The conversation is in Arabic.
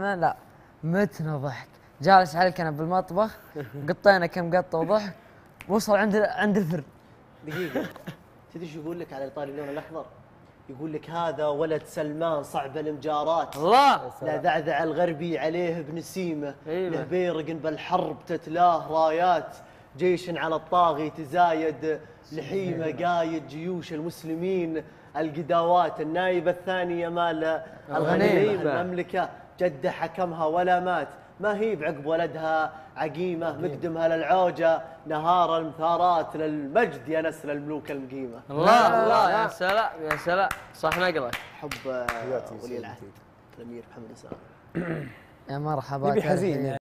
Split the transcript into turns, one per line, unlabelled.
الأمانة لا متنا ضحك. جالس على الكنب بالمطبخ قطينا كم قطة وضحك وصل عند الفرن.
دقيقة، تدري شو يقول لك على إيطالي اللون الأخضر؟ يقول لك هذا ولد سلمان صعب المجارات.
الله.
لا ذعذع الغربي عليه بنسيمه.
أيوة.
له بيرق بالحرب تتلاه رايات. جيش على الطاغي تزايد لحيمه. قايد جيوش المسلمين القداوات. النايبة الثانية مال الغنيمة. المملكة جده حكمها ولا مات. ما هي بعقب ولدها عقيمة. مقدمها للعوجة نهار المثارات. للمجد يا نسل الملوك المقيمة.
الله الله يا سلام يا سلام. صح نقرأ.
حب ولي العهد الأمير محمد السلام.
يا مرحبا.
نبي حزين.